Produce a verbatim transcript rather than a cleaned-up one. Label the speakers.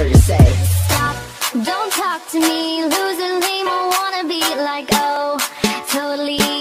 Speaker 1: her to say.
Speaker 2: Stop, don't talk to me, losing lame, I wanna be like, oh, totally